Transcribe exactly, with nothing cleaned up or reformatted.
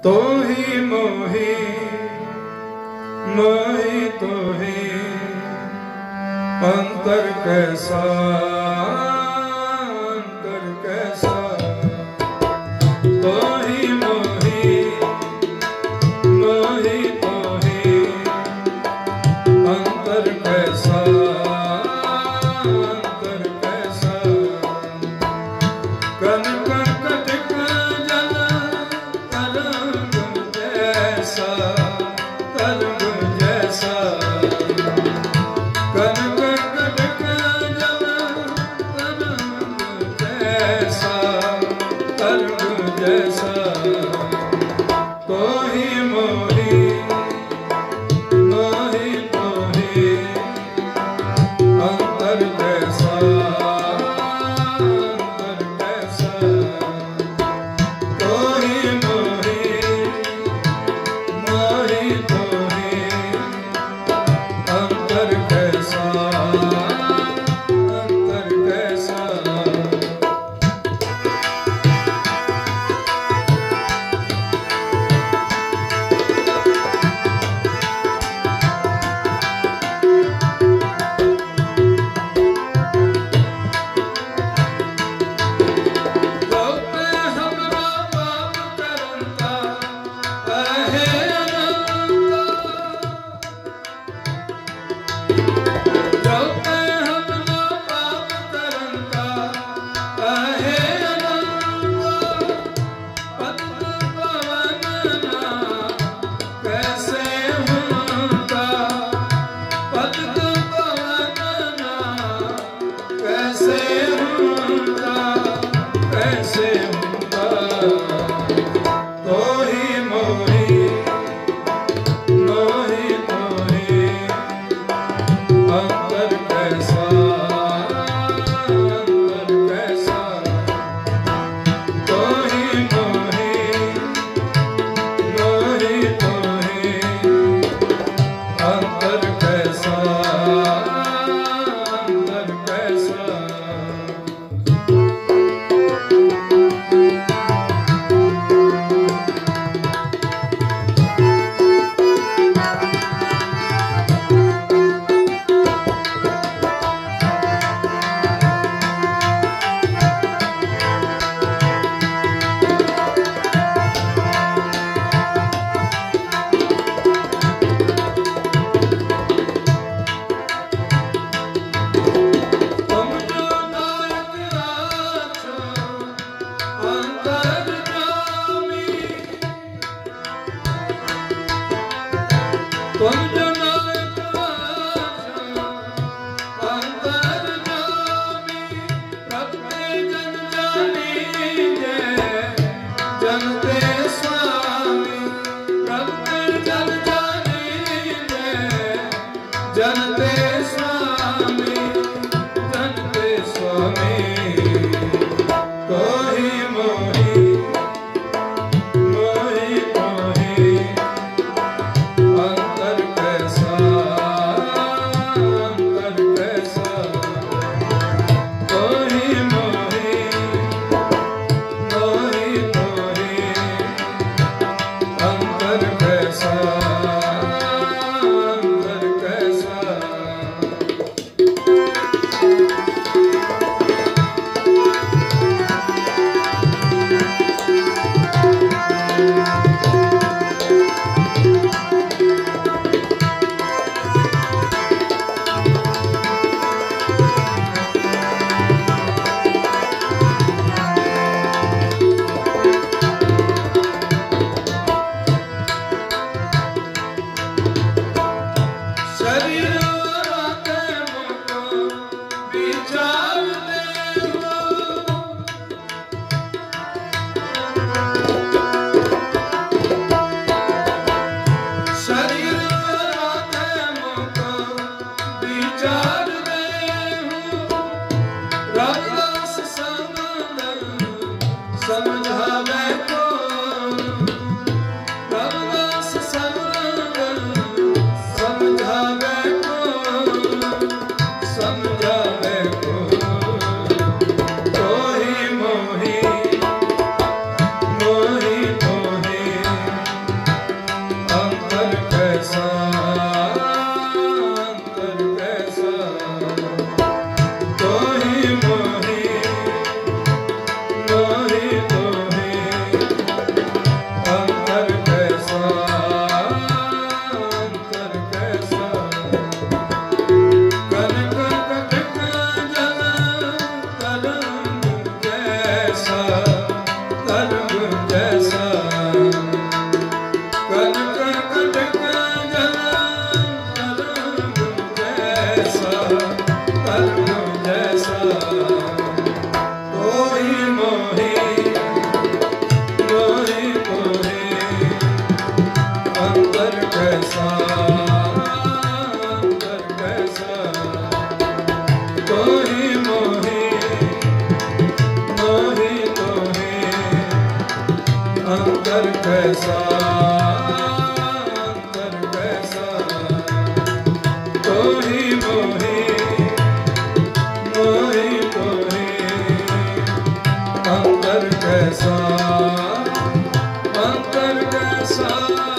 तो ही मोही मोही तो ही अंतर कैसा अंतर कैसा तो ही मोही मोही तो ही अंतर कैसा अंतर कैसा कन कन कटिक जल तरंग जैसा तरंग जैसा कन कन कटिक जल तरंग जैसा तरंग जैसा तो ही मोही मोही तो ही अंतर कैसा अंतर कैसा तो ही मोही मोही तो ही अंतर कैसा अंतर कैसा कैसा अंतर कैसा तो ही मोही मोही मोही अंतर कैसा अंतर कैसा